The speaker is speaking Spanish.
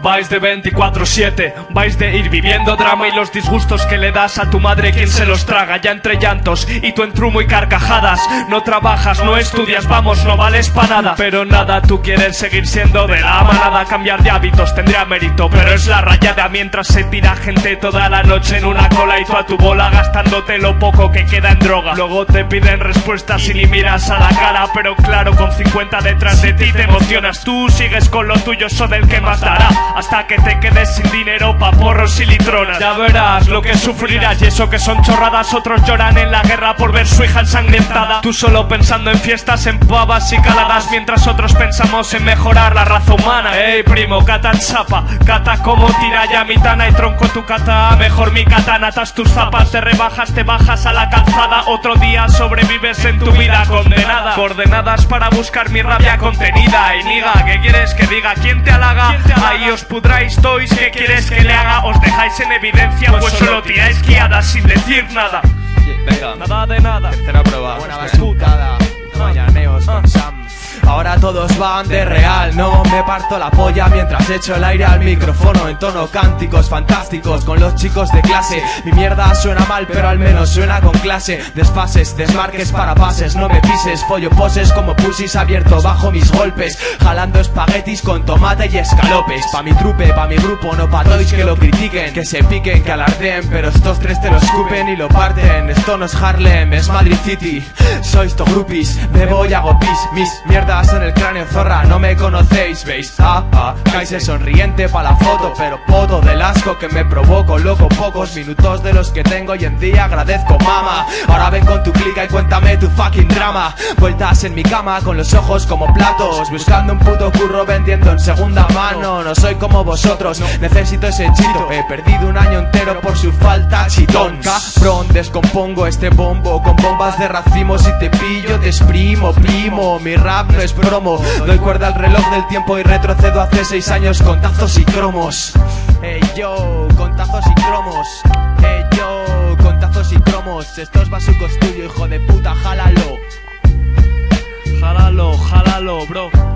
Vais de 24/7, vais de ir viviendo drama y los disgustos que le das a tu madre, quien se los traga, ya entre llantos y tú entre humo y carcajadas. No trabajas, no estudias, vamos, no vales pa' nada. Pero nada, tú quieres seguir siendo de la manada. Cambiar de hábitos tendría mérito, pero es la rayada. Mientras se tira gente toda la noche en una cola y tú a tu bola gastándote lo poco que queda en droga. Luego te piden respuestas y ni miras a la cara, pero claro, con 50 detrás de ti te emocionas. Tú sigues con lo tuyo, eso del que más dará, hasta que te quedes sin dinero pa' porros y litronas. Ya verás lo que sufrirás, y eso que son chorradas. Otros lloran en la guerra por ver su hija ensangrentada. Tú solo pensando en fiestas, en pavas y caladas, mientras otros pensamos en mejorar la raza humana. Ey primo, cata chapa, cata como tira ya mi tana y tronco tu cata, mejor mi katana. Atas tus zapas, te rebajas, te bajas a la calzada. Otro día sobrevives en tu vida condenada. Coordenadas para buscar mi rabia contenida. Y niga, ¿qué quieres que diga? ¿Quién te halaga? Ahí os pudráis tois, ¿qué quieres que le haga? Os dejáis en evidencia, pues solo tiráis guiadas sin decir nada. Venga, nada de nada. Tercera prueba. Buena basucada, mañaneos con Sam. Ahora todos van de real, no me parto la polla mientras echo el aire al micrófono en tono cánticos fantásticos con los chicos de clase. Mi mierda suena mal pero al menos suena con clase. Desfases, desmarques para pases, no me pises. Follo poses como pusis abierto bajo mis golpes, jalando espaguetis con tomate y escalopes. Pa' mi trupe, pa' mi grupo, no pa' toys que lo critiquen, que se piquen, que alardeen, pero estos tres te lo escupen y lo parten. Esto no es Harlem, es Madrid City. Sois to groupies, bebo y hago pis. Mis mierdas en el cráneo, zorra, no me conocéis, ¿veis? Caise sonriente pa' la foto, pero poto del asco que me provoco, loco. Pocos minutos de los que tengo hoy en día agradezco, mama. Ahora ven con tu clica y cuéntame tu fucking drama. Vueltas en mi cama con los ojos como platos, buscando un puto curro vendiendo en segunda mano. No soy como vosotros, necesito ese chito. He perdido un año entero por su falta, chitón. Cabrón, descompongo este bombo con bombas de racimos y te pillo, te exprimo, primo. Mi rap no es promo, doy cuerda al reloj del tiempo y retrocedo hace 6 años con tazos y cromos. Hey yo, con tazos y cromos. Hey yo, con tazos y cromos. Esto es Basucos tuyo, hijo de puta, jálalo. Jálalo, jálalo, bro.